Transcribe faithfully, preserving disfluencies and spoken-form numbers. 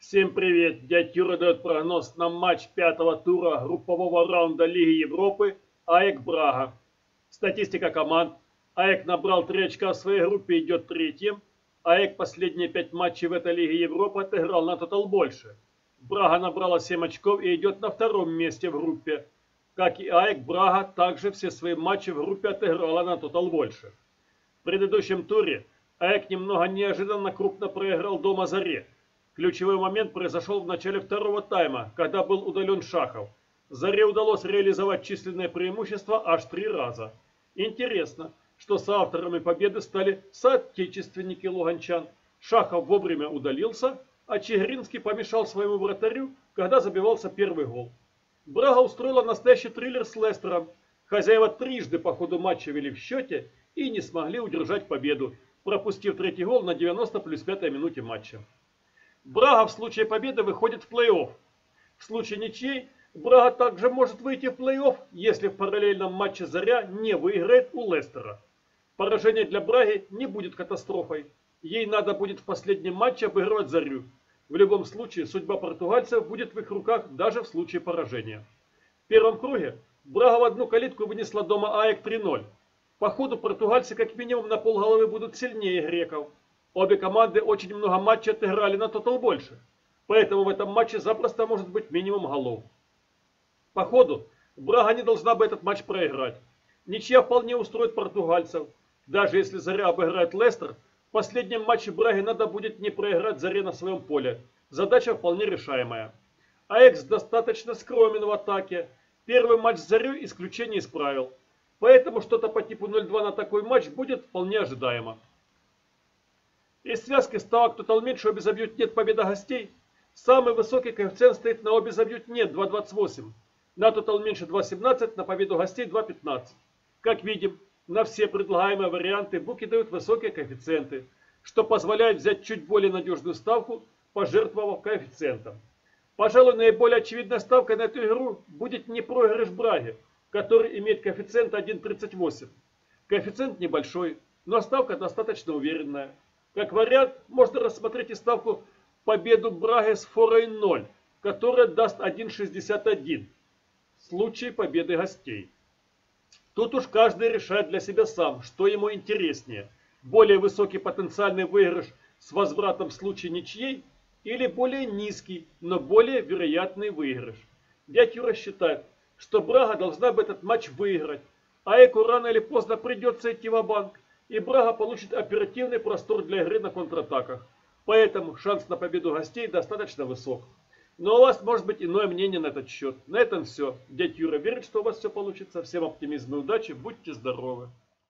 Всем привет! Дядя Юра дает прогноз на матч пятого тура группового раунда Лиги Европы АЭК Брага. Статистика команд. АЭК набрал три очка в своей группе, идет третьим. АЭК последние пять матчей в этой Лиге Европы отыграл на тотал больше. Брага набрала семь очков и идет на втором месте в группе. Как и АЭК, Брага также все свои матчи в группе отыграла на тотал больше. В предыдущем туре АЭК немного неожиданно крупно проиграл дома Заре. Ключевой момент произошел в начале второго тайма, когда был удален Шахов. Заре удалось реализовать численное преимущество аж три раза. Интересно, что соавторами победы стали соотечественники луганчан. Шахов вовремя удалился, а Чигринский помешал своему вратарю, когда забивался первый гол. Брага устроила настоящий триллер с Лестером. Хозяева трижды по ходу матча вели в счете и не смогли удержать победу, пропустив третий гол на девяностой плюс пятой минуте матча. Брага в случае победы выходит в плей-офф. В случае ничьей Брага также может выйти в плей-офф, если в параллельном матче Заря не выиграет у Лестера. Поражение для Браги не будет катастрофой. Ей надо будет в последнем матче обыгрывать Зарю. В любом случае судьба португальцев будет в их руках даже в случае поражения. В первом круге Брага в одну калитку вынесла дома АЭК три ноль. По ходу португальцы как минимум на полголовы будут сильнее греков. Обе команды очень много матчей отыграли на тотал больше, поэтому в этом матче запросто может быть минимум голов. По ходу Брага не должна бы этот матч проиграть. Ничья вполне устроит португальцев. Даже если Заря обыграет Лестер, в последнем матче Браге надо будет не проиграть Заре на своем поле. Задача вполне решаемая. АЭК достаточно скромен в атаке. Первый матч с Зарей исключение из правил. Поэтому что-то по типу ноль два на такой матч будет вполне ожидаемо. Из связки ставок тотал меньше обе забьют нет победа гостей. Самый высокий коэффициент стоит на обе забьют нет два двадцать восемь. На тотал меньше два семнадцать, на победу гостей два пятнадцать. Как видим, на все предлагаемые варианты буки дают высокие коэффициенты, что позволяет взять чуть более надежную ставку, пожертвовав коэффициентом. Пожалуй, наиболее очевидной ставкой на эту игру будет не проигрыш Браги, который имеет коэффициент один тридцать восемь. Коэффициент небольшой, но ставка достаточно уверенная. Как вариант, можно рассмотреть и ставку победу Браги с форой ноль, которая даст один шестьдесят один в случае победы гостей. Тут уж каждый решает для себя сам, что ему интереснее. Более высокий потенциальный выигрыш с возвратом в случае ничьей или более низкий, но более вероятный выигрыш. Дядя Юра считает, что Брага должна бы этот матч выиграть, а АЭКу рано или поздно придется идти ва-банк. И Брага получит оперативный простор для игры на контратаках. Поэтому шанс на победу гостей достаточно высок. Но у вас может быть иное мнение на этот счет. На этом все. Дядя Юра верит, что у вас все получится. Всем оптимизма и удачи. Будьте здоровы.